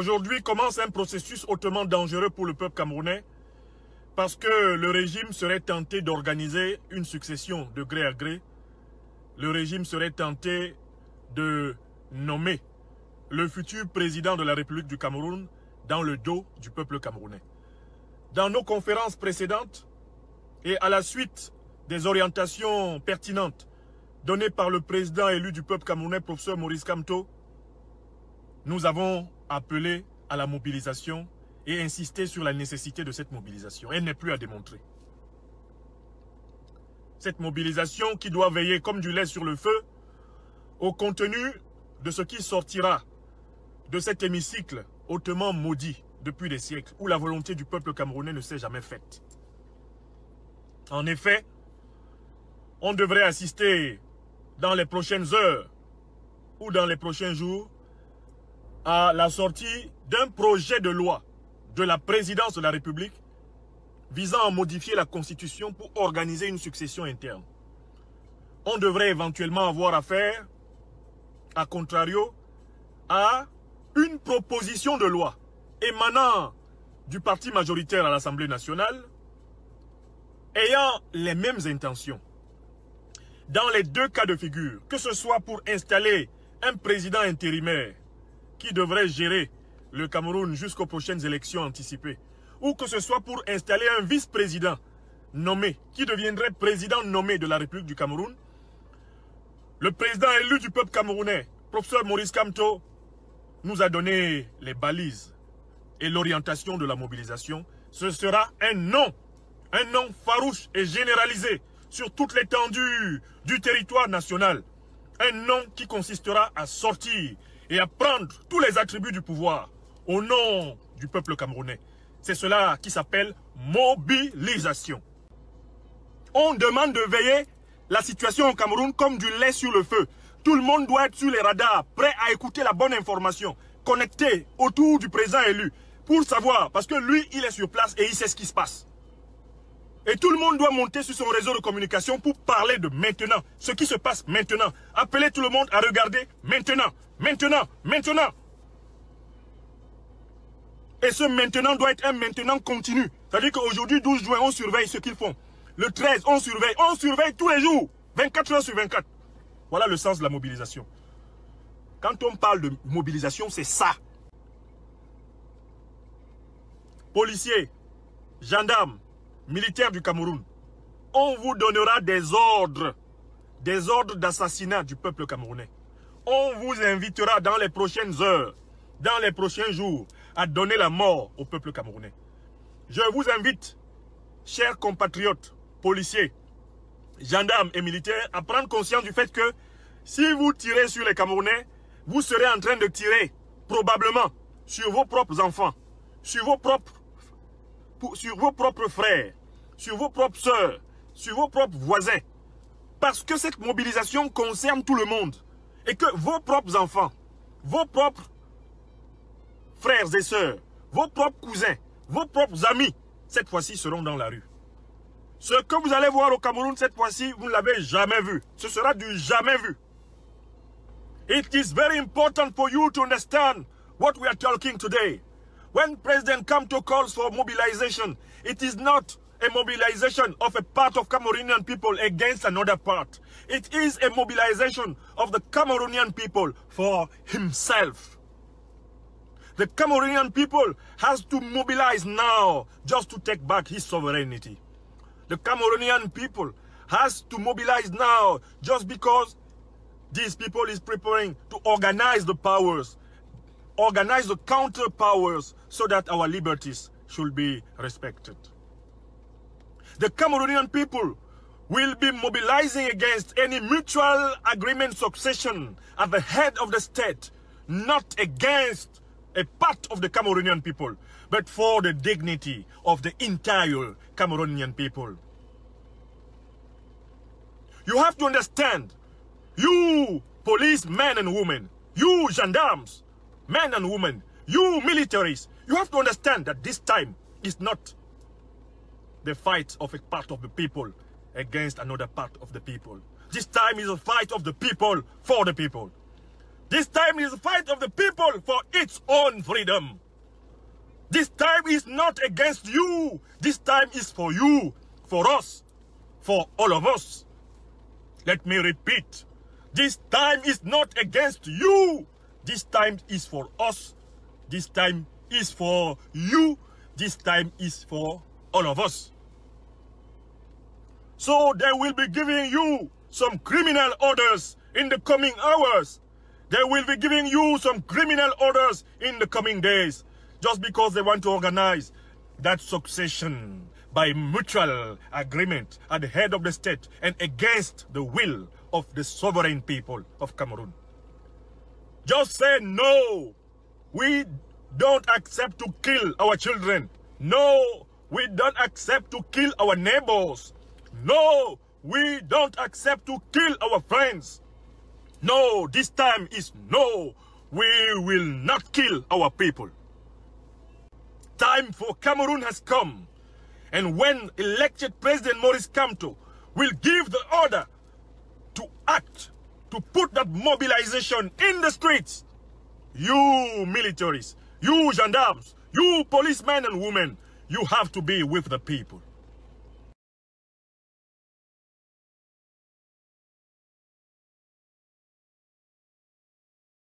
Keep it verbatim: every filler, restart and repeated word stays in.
Aujourd'hui commence un processus hautement dangereux pour le peuple camerounais parce que le régime serait tenté d'organiser une succession de gré à gré. Le régime serait tenté de nommer le futur président de la République du Cameroun dans le dos du peuple camerounais. Dans nos conférences précédentes et à la suite des orientations pertinentes données par le président élu du peuple camerounais, professeur Maurice Kamto, nous avons appelé à la mobilisation et insisté sur la nécessité de cette mobilisation. Elle n'est plus à démontrer. Cette mobilisation qui doit veiller comme du lait sur le feu au contenu de ce qui sortira de cet hémicycle hautement maudit depuis des siècles, où la volonté du peuple camerounais ne s'est jamais faite. En effet, on devrait assister dans les prochaines heures ou dans les prochains jours à la sortie d'un projet de loi de la présidence de la République visant à modifier la Constitution pour organiser une succession interne. On devrait éventuellement avoir affaire, à contrario, à une proposition de loi émanant du parti majoritaire à l'Assemblée nationale ayant les mêmes intentions. Dans les deux cas de figure, que ce soit pour installer un président intérimaire qui devrait gérer le Cameroun jusqu'aux prochaines élections anticipées, ou que ce soit pour installer un vice-président nommé, qui deviendrait président nommé de la République du Cameroun, le président élu du peuple camerounais, professeur Maurice Kamto, nous a donné les balises et l'orientation de la mobilisation. Ce sera un non, un non farouche et généralisé sur toute l'étendue du territoire national. Un non qui consistera à sortir et à prendre tous les attributs du pouvoir au nom du peuple camerounais. C'est cela qui s'appelle mobilisation. On demande de veiller la situation au Cameroun comme du lait sur le feu. Tout le monde doit être sur les radars, prêt à écouter la bonne information, connecté autour du président élu, pour savoir, parce que lui, il est sur place et il sait ce qui se passe. Et tout le monde doit monter sur son réseau de communication pour parler de maintenant, ce qui se passe maintenant. Appeler tout le monde à regarder maintenant, maintenant, maintenant. Et ce maintenant doit être un maintenant continu. C'est-à-dire qu'aujourd'hui, douze juin, on surveille ce qu'ils font. Le treize, on surveille. On surveille tous les jours. vingt-quatre heures sur vingt-quatre. Voilà le sens de la mobilisation. Quand on parle de mobilisation, c'est ça. Policiers, gendarmes, militaires du Cameroun, on vous donnera des ordres. Des ordres d'assassinat du peuple camerounais. On vous invitera dans les prochaines heures, dans les prochains jours, à donner la mort au peuple camerounais. Je vous invite, chers compatriotes, policiers, gendarmes et militaires, à prendre conscience du fait que si vous tirez sur les Camerounais, vous serez en train de tirer probablement sur vos propres enfants, sur vos propres, sur vos propres frères, sur vos propres sœurs, sur vos propres voisins. Parce que cette mobilisation concerne tout le monde. Et que vos propres enfants, vos propres frères et sœurs, vos propres cousins, vos propres amis, cette fois-ci seront dans la rue. Ce que vous allez voir au Cameroun cette fois-ci, vous ne l'avez jamais vu. Ce sera du jamais vu. It is very important for you to understand what we are talking today. When President Kamto calls for mobilization, it is not a mobilization of a part of Cameroonian people against another part. It is a mobilization of the Cameroonian people for himself. The Cameroonian people has to mobilize now just to take back his sovereignty. The Cameroonian people has to mobilize now just because these people is preparing to organize the powers, organize the counter powers so that our liberties should be respected. The Cameroonian people will be mobilizing against any mutual agreement succession at the head of the state, not against a part of the Cameroonian people, but for the dignity of the entire Cameroonian people. You have to understand, you police men and women, you gendarmes, men and women, you militaries, you have to understand that this time is not the fight of a part of the people against another part of the people. This time is a fight of the people for the people. This time is the fight of the people for its own freedom. This time is not against you. This time is for you, for us, for all of us. Let me repeat. This time is not against you. This time is for us. This time is for you. This time is for all of us. So they will be giving you some criminal orders in the coming hours. They will be giving you some criminal orders in the coming days, just because they want to organize that succession by mutual agreement at the head of the state and against the will of the sovereign people of Cameroon. Just say no. We don't accept to kill our children. No, we don't accept to kill our neighbors. No, we don't accept to kill our friends. No, this time is no. We will not kill our people. Time for Cameroon has come. And when elected President Maurice Kamto will give the order to act, to put that mobilization in the streets, you militaries, you gendarmes, you policemen and women, you have to be with the people.